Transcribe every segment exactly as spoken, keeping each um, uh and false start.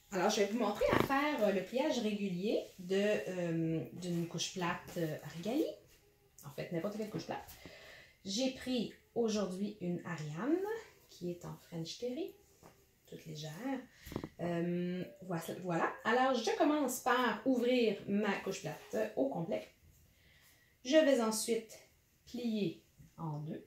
Alors, je vais vous montrer à faire euh, le pliage régulier de, euh, d'une couche plate euh, Arigali. En fait, n'importe quelle couche plate. J'ai pris aujourd'hui une Ariane qui est en French Terry, toute légère. Euh, voilà. Alors, je commence par ouvrir ma couche plate au complet. Je vais ensuite plier en deux.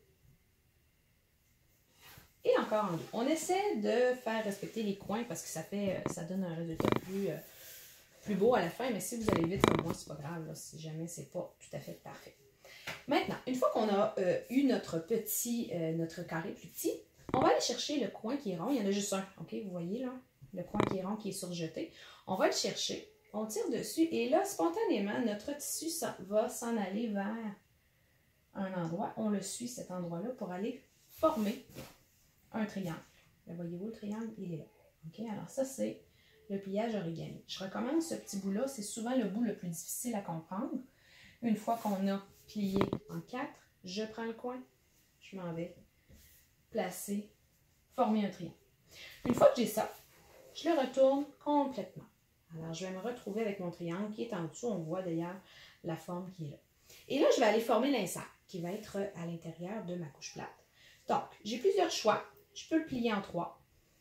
Et encore en deux. On essaie de faire respecter les coins parce que ça fait, ça donne un résultat plus, euh, plus beau à la fin. Mais si vous allez vite comme moi, c'est pas grave, là, si jamais c'est pas tout à fait parfait. Maintenant, une fois qu'on a euh, eu notre petit, euh, notre carré plus petit, on va aller chercher le coin qui est rond. Il y en a juste un, ok? Vous voyez là, le coin qui est rond qui est surjeté. On va le chercher, on tire dessus et là, spontanément, notre tissu ça, va s'en aller vers un endroit. On le suit cet endroit-là pour aller former un triangle. Là, voyez-vous, le triangle, il est là. OK? Alors ça, c'est le pliage origami. Je recommande ce petit bout-là. C'est souvent le bout le plus difficile à comprendre. Une fois qu'on a plié en quatre, je prends le coin, je m'en vais placer, former un triangle. Une fois que j'ai ça, je le retourne complètement. Alors, je vais me retrouver avec mon triangle qui est en dessous. On voit d'ailleurs la forme qui est là. Et là, je vais aller former l'insert qui va être à l'intérieur de ma couche plate. Donc, j'ai plusieurs choix. Je peux le plier en trois.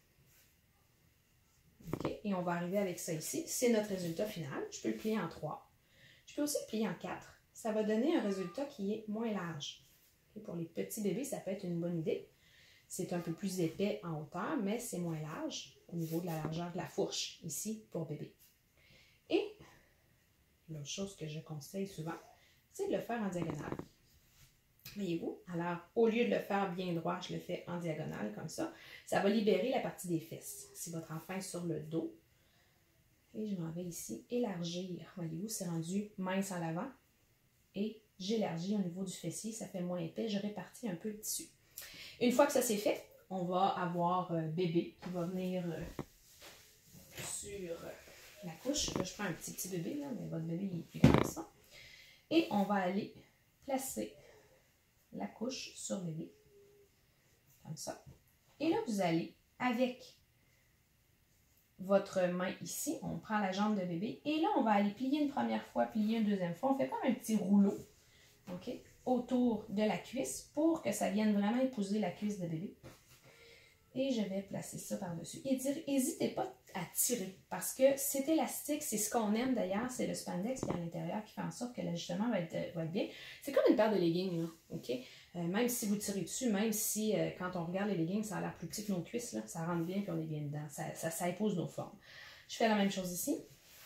Okay. Et on va arriver avec ça ici. C'est notre résultat final. Je peux le plier en trois. Je peux aussi le plier en quatre. Ça va donner un résultat qui est moins large. Okay. Pour les petits bébés, ça peut être une bonne idée. C'est un peu plus épais en hauteur, mais c'est moins large au niveau de la largeur de la fourche, ici, pour bébé. Et l'autre chose que je conseille souvent, c'est de le faire en diagonale. Voyez-vous? Alors, au lieu de le faire bien droit, je le fais en diagonale, comme ça. Ça va libérer la partie des fesses. Si votre enfant est sur le dos, et je m'en vais ici élargir. Voyez-vous, c'est rendu mince en l'avant. Et j'élargis au niveau du fessier, ça fait moins épais. Je répartis un peu le tissu. Une fois que ça c'est fait, on va avoir euh, bébé qui va venir euh, sur euh, la couche. Là, je prends un petit petit bébé, là, mais votre bébé il est plus grand que ça. Et on va aller placer la couche sur bébé, comme ça. Et là, vous allez, avec votre main ici, on prend la jambe de bébé, et là, on va aller plier une première fois, plier une deuxième fois. On fait comme un petit rouleau, ok, autour de la cuisse pour que ça vienne vraiment épouser la cuisse de bébé. Et je vais placer ça par-dessus. Et n'hésitez pas à tirer parce que c'est élastique, c'est ce qu'on aime d'ailleurs, c'est le spandex qui est à l'intérieur qui fait en sorte que l'ajustement va être, va être bien. C'est comme une paire de leggings, là, ok? Euh, même si vous tirez dessus, même si euh, quand on regarde les leggings, ça a l'air plus petit que nos cuisses, là, ça rentre bien puis on est bien dedans. Ça, ça, ça épouse nos formes. Je fais la même chose ici.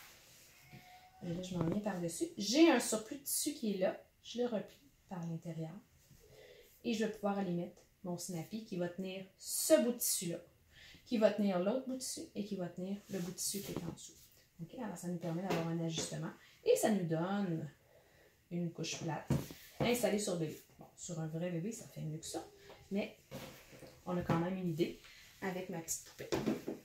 Et là, je m'en viens par-dessus. J'ai un surplus de tissu qui est là. Je le replie par l'intérieur. Et je vais pouvoir aller mettre mon snappy qui va tenir ce bout de tissu-là, qui va tenir l'autre bout de tissu et qui va tenir le bout de tissu qui est en dessous. Okay? Alors, ça nous permet d'avoir un ajustement et ça nous donne une couche plate installée sur bébé. Bon, sur un vrai bébé, ça fait mieux que ça, mais on a quand même une idée avec ma petite poupée.